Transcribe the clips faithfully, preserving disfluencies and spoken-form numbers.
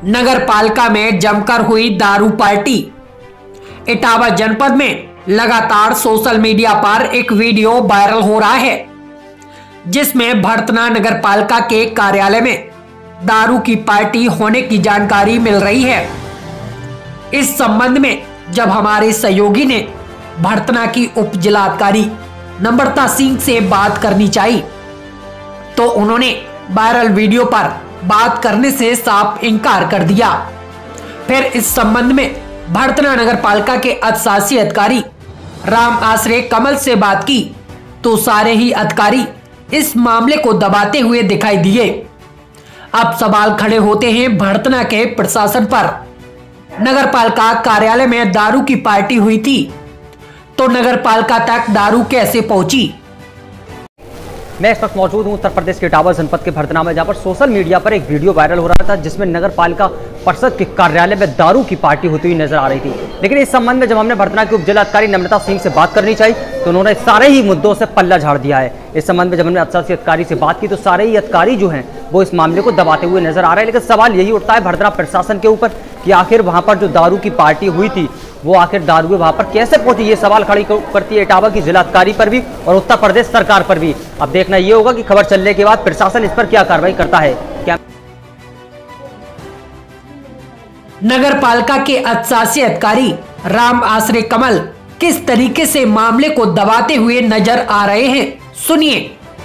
नगर पालिका में जमकर हुई दारू पार्टी। इटावा जनपद में लगातार सोशल मीडिया पर एक वीडियो वायरल हो रहा है, जिसमें भड़तना नगर पालिका के कार्यालय में दारू की पार्टी होने की जानकारी मिल रही है। इस संबंध में जब हमारे सहयोगी ने भड़तना की उप जिलाधिकारी नम्रता सिंह से बात करनी चाहिए, तो उन्होंने वायरल वीडियो पर बात करने से साफ इनकार कर दिया। फिर इस संबंध में भड़तना नगर पालिका के अधिशासी अधिकारी राम आश्रय कमल से बात की, तो सारे ही अधिकारी इस मामले को दबाते हुए दिखाई दिए। अब सवाल खड़े होते हैं भड़तना के प्रशासन पर। नगर पालिका कार्यालय में दारू की पार्टी हुई थी, तो नगर पालिका तक दारू कैसे पहुंची? मैं इस वक्त मौजूद हूं उत्तर प्रदेश के इटावा जनपद के भड़तना में, जहां पर सोशल मीडिया पर एक वीडियो वायरल हो रहा था, जिसमें नगर पालिका परिषद के कार्यालय में दारू की पार्टी होती हुई नजर आ रही थी। लेकिन इस संबंध में जब हमने भड़तना के उप जिलाधिकारी नम्रता सिंह से बात करनी चाहिए, तो उन्होंने सारे ही मुद्दों से पल्ला झाड़ दिया है। इस संबंध में जब हमने अधिशासी अधिकारी से बात की, तो सारे ही अधिकारी जो हैं वो इस मामले को दबाते हुए नजर आ रहे हैं। लेकिन सवाल यही उठता है भड़तना प्रशासन के ऊपर कि आखिर वहां पर जो दारू की पार्टी हुई थी, वो आखिर दारू वहां पर कैसे पहुंची? ये सवाल खड़ी करती है इटावा की जिलाधिकारी पर भी और उत्तर प्रदेश सरकार पर भी। अब देखना ये होगा कि खबर चलने के बाद प्रशासन इस पर क्या कार्रवाई करता है। क्या नगर पालिका के अधिशासी अधिकारी राम आश्रय कमल किस तरीके से मामले को दबाते हुए नजर आ रहे हैं, सुनिए।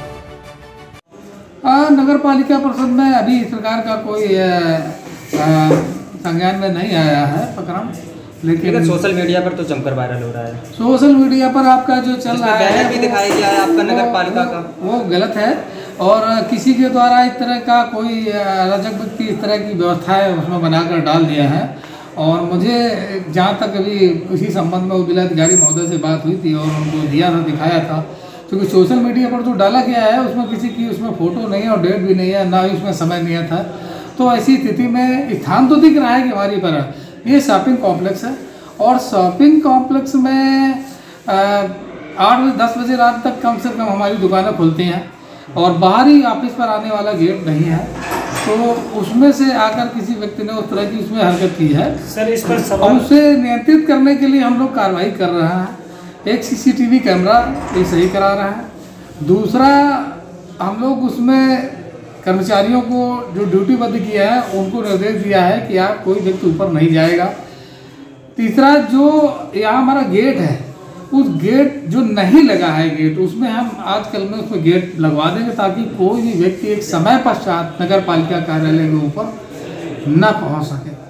नगर पालिका परिषद में अभी सरकार का कोई संज्ञान में नहीं आया है प्रकरण, लेकिन, लेकिन सोशल मीडिया पर तो जमकर वायरल हो रहा है। सोशल मीडिया पर आपका जो चल रहा है भी दिखाया गया है आपका नगर पालिका का, वो गलत है। और किसी के द्वारा इस तरह का कोई अराजक व्यक्ति इस तरह की व्यवस्थाएं उसमें बनाकर डाल दिया है। और मुझे जहाँ तक अभी उसी संबंध में जिलाधिकारी महोदय से बात हुई थी और उनको दिया था, दिखाया था, क्योंकि तो सोशल मीडिया पर जो डाला गया है उसमें किसी की उसमें फ़ोटो नहीं है और डेट भी नहीं है, ना ही उसमें समय नहीं था। तो ऐसी स्थिति में स्थान तो दिख रहा है कि हमारी पर ये शॉपिंग कॉम्प्लेक्स है, और शॉपिंग कॉम्प्लेक्स में आठ से दस बजे रात तक कम से कम हमारी दुकानें खुलती हैं और बाहरी ऑफिस पर आने वाला गेट नहीं है। तो उसमें से आकर किसी व्यक्ति ने उस तरह की उसमें हरकत की है सर, इस पर सवाल... और उसे नियंत्रित करने के लिए हम लोग कार्रवाई कर रहे हैं। एक सीसीटीवी कैमरा ये सही करा रहा है। दूसरा, हम लोग उसमें कर्मचारियों को जो ड्यूटीबद्ध किया है उनको निर्देश दिया है कि आप कोई व्यक्ति ऊपर नहीं जाएगा। तीसरा, जो यहाँ हमारा गेट है, उस गेट जो नहीं लगा है गेट, उसमें हम आजकल में उसमें गेट लगवा देंगे, ताकि कोई भी व्यक्ति एक समय पश्चात नगर पालिका कार्यालय के ऊपर न पहुँच सके।